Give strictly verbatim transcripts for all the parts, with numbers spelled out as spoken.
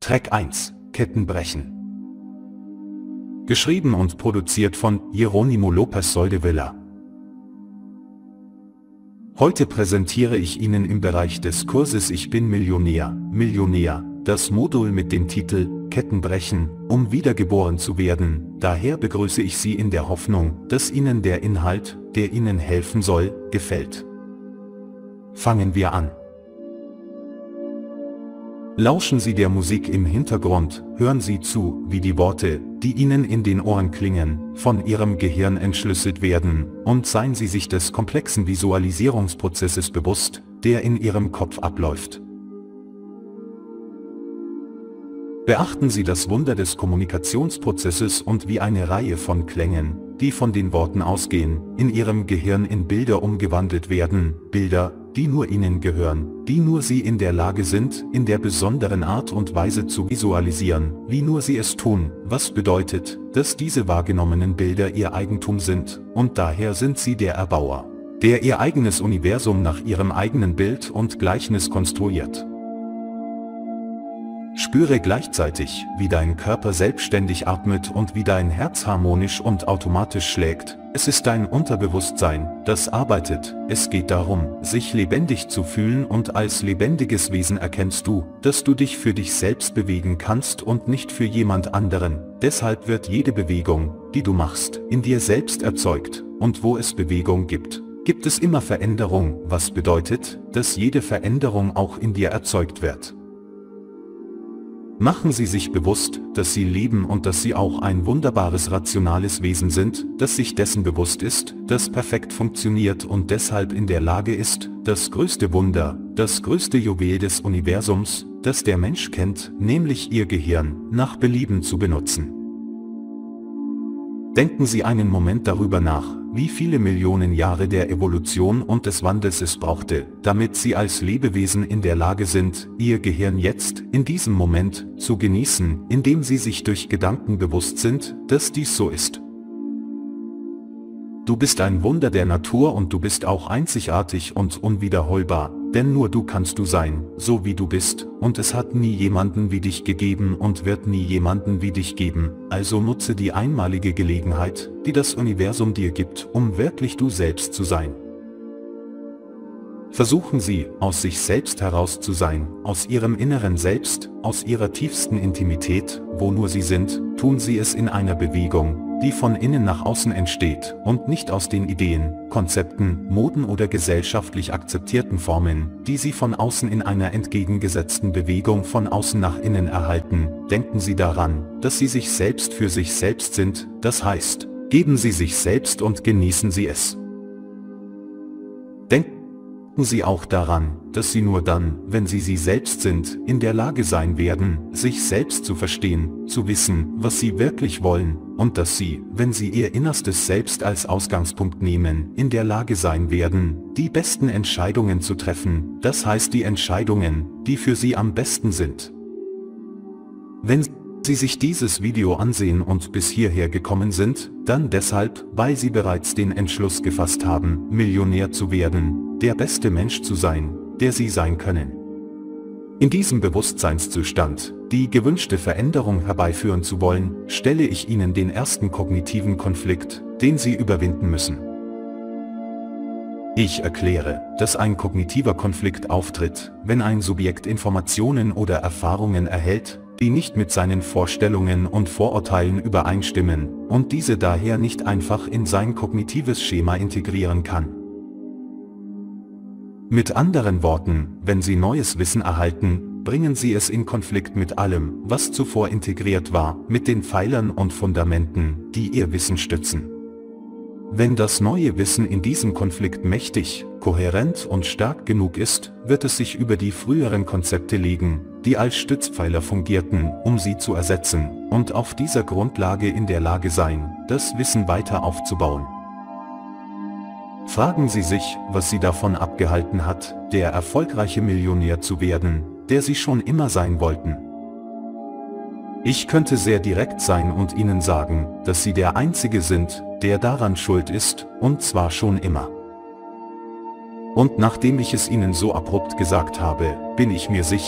Track eins, Ketten brechen. Geschrieben und produziert von Jerónimo López Soldevilla. Heute präsentiere ich Ihnen im Bereich des Kurses Ich bin Millionär, Millionär, das Modul mit dem Titel Ketten brechen, um wiedergeboren zu werden. Daher begrüße ich Sie in der Hoffnung, dass Ihnen der Inhalt, der Ihnen helfen soll, gefällt. Fangen wir an. Lauschen Sie der Musik im Hintergrund, hören Sie zu, wie die Worte, die Ihnen in den Ohren klingen, von Ihrem Gehirn entschlüsselt werden, und seien Sie sich des komplexen Visualisierungsprozesses bewusst, der in Ihrem Kopf abläuft. Beachten Sie das Wunder des Kommunikationsprozesses und wie eine Reihe von Klängen, die von den Worten ausgehen, in Ihrem Gehirn in Bilder umgewandelt werden, Bilder, die nur Ihnen gehören, die nur Sie in der Lage sind, in der besonderen Art und Weise zu visualisieren, wie nur Sie es tun, was bedeutet, dass diese wahrgenommenen Bilder Ihr Eigentum sind, und daher sind Sie der Erbauer, der Ihr eigenes Universum nach Ihrem eigenen Bild und Gleichnis konstruiert. Spüre gleichzeitig, wie dein Körper selbstständig atmet und wie dein Herz harmonisch und automatisch schlägt. Es ist dein Unterbewusstsein, das arbeitet. Es geht darum, sich lebendig zu fühlen, und als lebendiges Wesen erkennst du, dass du dich für dich selbst bewegen kannst und nicht für jemand anderen. Deshalb wird jede Bewegung, die du machst, in dir selbst erzeugt, und wo es Bewegung gibt, gibt es immer Veränderung, was bedeutet, dass jede Veränderung auch in dir erzeugt wird. Machen Sie sich bewusst, dass Sie leben und dass Sie auch ein wunderbares rationales Wesen sind, das sich dessen bewusst ist, das perfekt funktioniert und deshalb in der Lage ist, das größte Wunder, das größte Juwel des Universums, das der Mensch kennt, nämlich Ihr Gehirn, nach Belieben zu benutzen. Denken Sie einen Moment darüber nach, wie viele Millionen Jahre der Evolution und des Wandels es brauchte, damit Sie als Lebewesen in der Lage sind, Ihr Gehirn jetzt, in diesem Moment, zu genießen, indem Sie sich durch Gedanken bewusst sind, dass dies so ist. Du bist ein Wunder der Natur und du bist auch einzigartig und unwiederholbar, denn nur du kannst du sein, so wie du bist, und es hat nie jemanden wie dich gegeben und wird nie jemanden wie dich geben, also nutze die einmalige Gelegenheit, die das Universum dir gibt, um wirklich du selbst zu sein. Versuchen Sie, aus sich selbst heraus zu sein, aus Ihrem inneren Selbst, aus Ihrer tiefsten Intimität, wo nur Sie sind, tun Sie es in einer Bewegung, die von innen nach außen entsteht und nicht aus den Ideen, Konzepten, Moden oder gesellschaftlich akzeptierten Formen, die Sie von außen in einer entgegengesetzten Bewegung von außen nach innen erhalten. Denken Sie daran, dass Sie sich selbst für sich selbst sind, das heißt, geben Sie sich selbst und genießen Sie es. Denken Sie auch daran, dass Sie nur dann, wenn Sie Sie selbst sind, in der Lage sein werden, sich selbst zu verstehen, zu wissen, was Sie wirklich wollen, und dass Sie, wenn Sie Ihr innerstes Selbst als Ausgangspunkt nehmen, in der Lage sein werden, die besten Entscheidungen zu treffen, das heißt die Entscheidungen, die für Sie am besten sind. Wenn Sie sich dieses Video ansehen und bis hierher gekommen sind, dann deshalb, weil Sie bereits den Entschluss gefasst haben, Millionär zu werden, der beste Mensch zu sein, der Sie sein können. In diesem Bewusstseinszustand, die gewünschte Veränderung herbeiführen zu wollen, stelle ich Ihnen den ersten kognitiven Konflikt, den Sie überwinden müssen. Ich erkläre, dass ein kognitiver Konflikt auftritt, wenn ein Subjekt Informationen oder Erfahrungen erhält, die nicht mit seinen Vorstellungen und Vorurteilen übereinstimmen, und diese daher nicht einfach in sein kognitives Schema integrieren kann. Mit anderen Worten, wenn Sie neues Wissen erhalten, bringen Sie es in Konflikt mit allem, was zuvor integriert war, mit den Pfeilern und Fundamenten, die Ihr Wissen stützen. Wenn das neue Wissen in diesem Konflikt mächtig, kohärent und stark genug ist, wird es sich über die früheren Konzepte legen, die als Stützpfeiler fungierten, um sie zu ersetzen, und auf dieser Grundlage in der Lage sein, das Wissen weiter aufzubauen. Fragen Sie sich, was Sie davon abgehalten hat, der erfolgreiche Millionär zu werden, der Sie schon immer sein wollten. Ich könnte sehr direkt sein und Ihnen sagen, dass Sie der Einzige sind, der daran schuld ist, und zwar schon immer. Und nachdem ich es Ihnen so abrupt gesagt habe, bin ich mir sicher,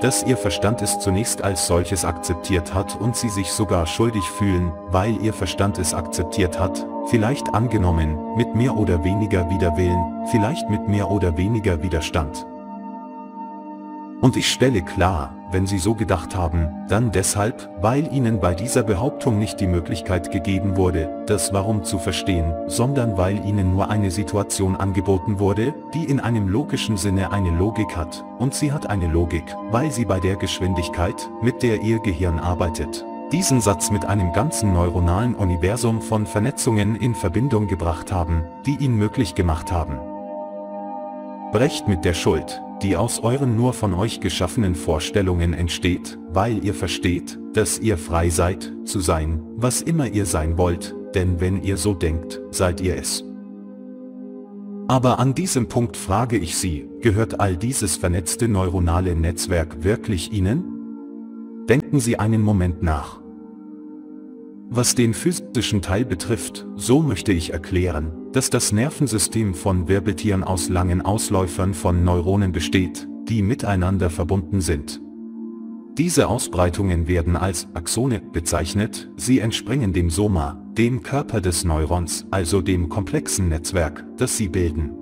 dass ihr Verstand es zunächst als solches akzeptiert hat und sie sich sogar schuldig fühlen, weil ihr Verstand es akzeptiert hat, vielleicht angenommen, mit mehr oder weniger Widerwillen, vielleicht mit mehr oder weniger Widerstand. Und ich stelle klar, wenn Sie so gedacht haben, dann deshalb, weil Ihnen bei dieser Behauptung nicht die Möglichkeit gegeben wurde, das Warum zu verstehen, sondern weil Ihnen nur eine Situation angeboten wurde, die in einem logischen Sinne eine Logik hat, und sie hat eine Logik, weil sie bei der Geschwindigkeit, mit der Ihr Gehirn arbeitet, diesen Satz mit einem ganzen neuronalen Universum von Vernetzungen in Verbindung gebracht haben, die ihn möglich gemacht haben. Brecht mit der Schuld, die aus euren nur von euch geschaffenen Vorstellungen entsteht, weil ihr versteht, dass ihr frei seid, zu sein, was immer ihr sein wollt, denn wenn ihr so denkt, seid ihr es. Aber an diesem Punkt frage ich Sie, gehört all dieses vernetzte neuronale Netzwerk wirklich Ihnen? Denken Sie einen Moment nach. Was den physischen Teil betrifft, so möchte ich erklären, dass das Nervensystem von Wirbeltieren aus langen Ausläufern von Neuronen besteht, die miteinander verbunden sind. Diese Ausbreitungen werden als Axone bezeichnet, sie entspringen dem Soma, dem Körper des Neurons, also dem komplexen Netzwerk, das sie bilden.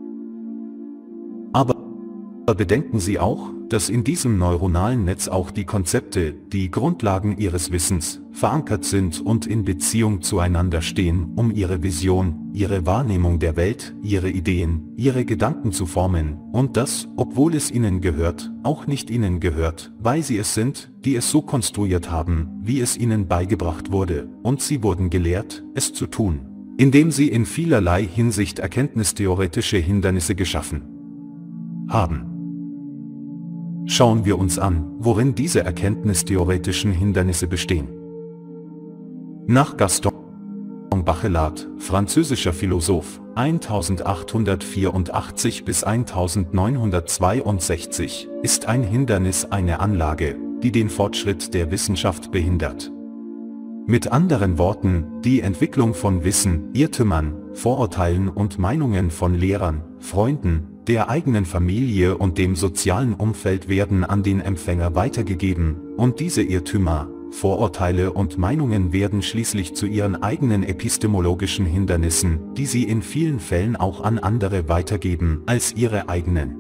Aber bedenken Sie auch, dass in diesem neuronalen Netz auch die Konzepte, die Grundlagen Ihres Wissens, verankert sind und in Beziehung zueinander stehen, um Ihre Vision, Ihre Wahrnehmung der Welt, Ihre Ideen, Ihre Gedanken zu formen, und das, obwohl es Ihnen gehört, auch nicht Ihnen gehört, weil Sie es sind, die es so konstruiert haben, wie es Ihnen beigebracht wurde, und Sie wurden gelehrt, es zu tun, indem Sie in vielerlei Hinsicht erkenntnistheoretische Hindernisse geschaffen haben. Schauen wir uns an, worin diese erkenntnistheoretischen Hindernisse bestehen. Nach Gaston Bachelard, französischer Philosoph, eintausendachthundertvierundachtzig bis eintausendneunhundertzweiundsechzig, ist ein Hindernis eine Anlage, die den Fortschritt der Wissenschaft behindert. Mit anderen Worten, die Entwicklung von Wissen, Irrtümern, Vorurteilen und Meinungen von Lehrern, Freunden, der eigenen Familie und dem sozialen Umfeld werden an den Empfänger weitergegeben, und diese Irrtümer, Vorurteile und Meinungen werden schließlich zu ihren eigenen epistemologischen Hindernissen, die sie in vielen Fällen auch an andere weitergeben als ihre eigenen.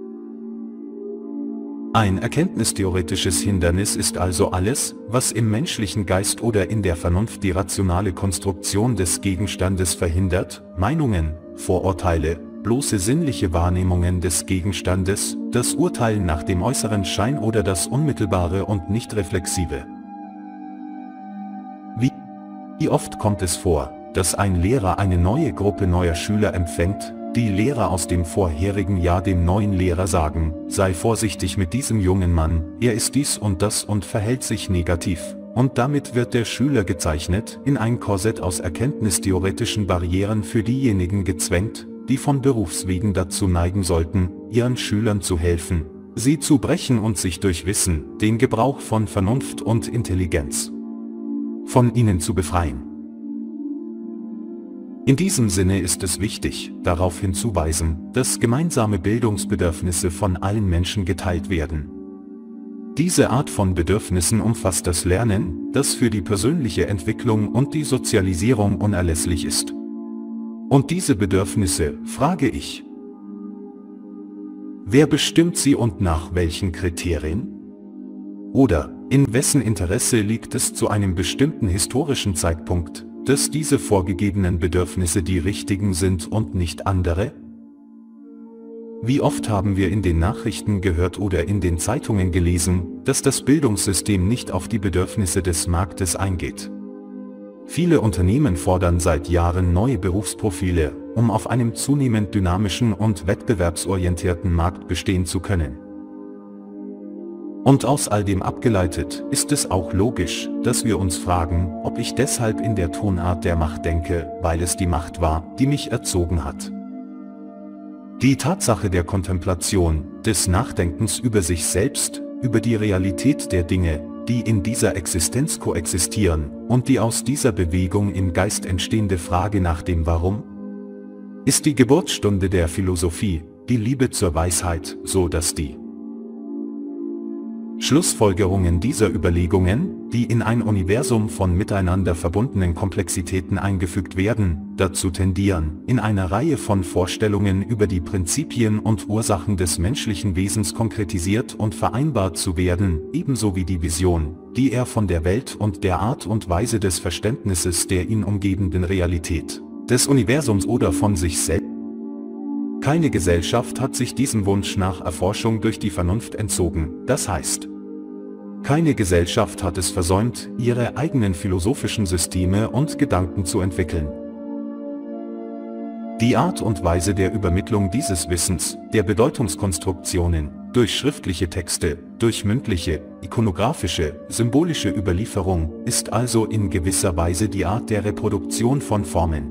Ein erkenntnistheoretisches Hindernis ist also alles, was im menschlichen Geist oder in der Vernunft die rationale Konstruktion des Gegenstandes verhindert, Meinungen, Vorurteile, bloße sinnliche Wahrnehmungen des Gegenstandes, das Urteilen nach dem äußeren Schein oder das Unmittelbare und Nicht-Reflexive. Wie, wie oft kommt es vor, dass ein Lehrer eine neue Gruppe neuer Schüler empfängt, die Lehrer aus dem vorherigen Jahr dem neuen Lehrer sagen, sei vorsichtig mit diesem jungen Mann, er ist dies und das und verhält sich negativ, und damit wird der Schüler gezeichnet, in ein Korsett aus erkenntnistheoretischen Barrieren für diejenigen gezwängt, die von Berufswegen dazu neigen sollten, ihren Schülern zu helfen, sie zu brechen und sich durch Wissen, den Gebrauch von Vernunft und Intelligenz, von ihnen zu befreien. In diesem Sinne ist es wichtig, darauf hinzuweisen, dass gemeinsame Bildungsbedürfnisse von allen Menschen geteilt werden. Diese Art von Bedürfnissen umfasst das Lernen, das für die persönliche Entwicklung und die Sozialisierung unerlässlich ist. Und diese Bedürfnisse, frage ich, wer bestimmt sie und nach welchen Kriterien? Oder, in wessen Interesse liegt es zu einem bestimmten historischen Zeitpunkt, dass diese vorgegebenen Bedürfnisse die richtigen sind und nicht andere? Wie oft haben wir in den Nachrichten gehört oder in den Zeitungen gelesen, dass das Bildungssystem nicht auf die Bedürfnisse des Marktes eingeht? Viele Unternehmen fordern seit Jahren neue Berufsprofile, um auf einem zunehmend dynamischen und wettbewerbsorientierten Markt bestehen zu können. Und aus all dem abgeleitet ist es auch logisch, dass wir uns fragen, ob ich deshalb in der Tonart der Macht denke, weil es die Macht war, die mich erzogen hat. Die Tatsache der Kontemplation, des Nachdenkens über sich selbst, über die Realität der Dinge, die in dieser Existenz koexistieren, und die aus dieser Bewegung im Geist entstehende Frage nach dem Warum, ist die Geburtsstunde der Philosophie, die Liebe zur Weisheit, so dass die Schlussfolgerungen dieser Überlegungen, die in ein Universum von miteinander verbundenen Komplexitäten eingefügt werden, dazu tendieren, in einer Reihe von Vorstellungen über die Prinzipien und Ursachen des menschlichen Wesens konkretisiert und vereinbart zu werden, ebenso wie die Vision, die er von der Welt und der Art und Weise des Verständnisses der ihn umgebenden Realität, des Universums oder von sich selbst. Keine Gesellschaft hat sich diesem Wunsch nach Erforschung durch die Vernunft entzogen, das heißt, keine Gesellschaft hat es versäumt, ihre eigenen philosophischen Systeme und Gedanken zu entwickeln. Die Art und Weise der Übermittlung dieses Wissens, der Bedeutungskonstruktionen, durch schriftliche Texte, durch mündliche, ikonografische, symbolische Überlieferung, ist also in gewisser Weise die Art der Reproduktion von Formen.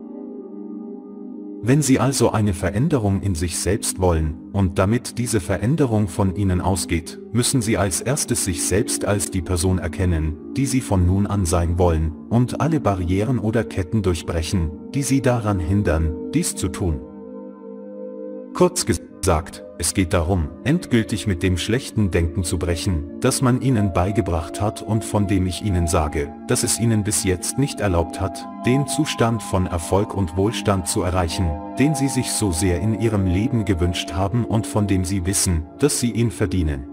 Wenn Sie also eine Veränderung in sich selbst wollen, und damit diese Veränderung von Ihnen ausgeht, müssen Sie als erstes sich selbst als die Person erkennen, die Sie von nun an sein wollen, und alle Barrieren oder Ketten durchbrechen, die Sie daran hindern, dies zu tun. Kurz gesagt, es geht darum, endgültig mit dem schlechten Denken zu brechen, das man Ihnen beigebracht hat und von dem ich Ihnen sage, dass es Ihnen bis jetzt nicht erlaubt hat, den Zustand von Erfolg und Wohlstand zu erreichen, den Sie sich so sehr in Ihrem Leben gewünscht haben und von dem Sie wissen, dass Sie ihn verdienen.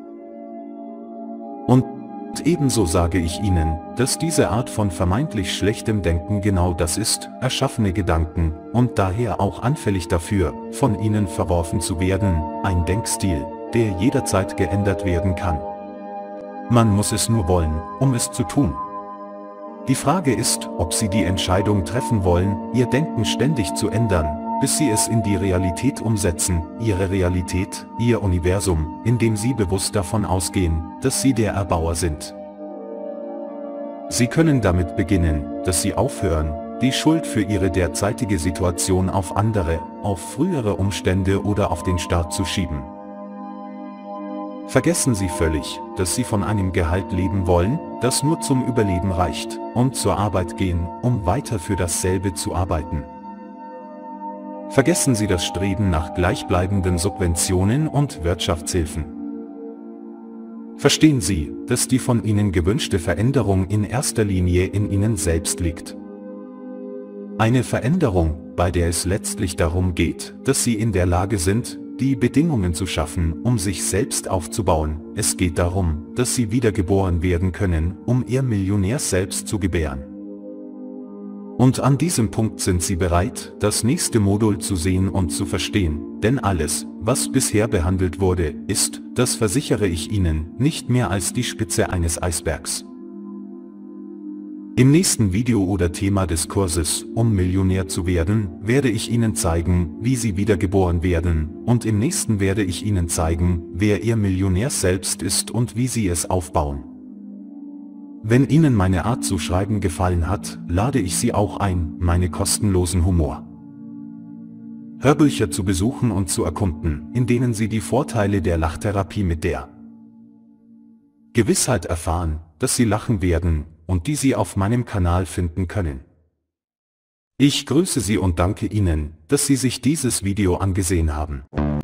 Und ebenso sage ich Ihnen, dass diese Art von vermeintlich schlechtem Denken genau das ist, erschaffene Gedanken, und daher auch anfällig dafür, von Ihnen verworfen zu werden, ein Denkstil, der jederzeit geändert werden kann. Man muss es nur wollen, um es zu tun. Die Frage ist, ob Sie die Entscheidung treffen wollen, Ihr Denken ständig zu ändern, bis Sie es in die Realität umsetzen, Ihre Realität, Ihr Universum, in dem Sie bewusst davon ausgehen, dass Sie der Erbauer sind. Sie können damit beginnen, dass Sie aufhören, die Schuld für Ihre derzeitige Situation auf andere, auf frühere Umstände oder auf den Staat zu schieben. Vergessen Sie völlig, dass Sie von einem Gehalt leben wollen, das nur zum Überleben reicht, und zur Arbeit gehen, um weiter für dasselbe zu arbeiten. Vergessen Sie das Streben nach gleichbleibenden Subventionen und Wirtschaftshilfen. Verstehen Sie, dass die von Ihnen gewünschte Veränderung in erster Linie in Ihnen selbst liegt. Eine Veränderung, bei der es letztlich darum geht, dass Sie in der Lage sind, die Bedingungen zu schaffen, um sich selbst aufzubauen. Es geht darum, dass Sie wiedergeboren werden können, um Ihr Millionär selbst zu gebären. Und an diesem Punkt sind Sie bereit, das nächste Modul zu sehen und zu verstehen, denn alles, was bisher behandelt wurde, ist, das versichere ich Ihnen, nicht mehr als die Spitze eines Eisbergs. Im nächsten Video oder Thema des Kurses, um Millionär zu werden, werde ich Ihnen zeigen, wie Sie wiedergeboren werden, und im nächsten werde ich Ihnen zeigen, wer Ihr Millionär selbst ist und wie Sie es aufbauen. Wenn Ihnen meine Art zu schreiben gefallen hat, lade ich Sie auch ein, meine kostenlosen Humor Hörbücher zu besuchen und zu erkunden, in denen Sie die Vorteile der Lachtherapie mit der Gewissheit erfahren, dass Sie lachen werden, und die Sie auf meinem Kanal finden können. Ich grüße Sie und danke Ihnen, dass Sie sich dieses Video angesehen haben.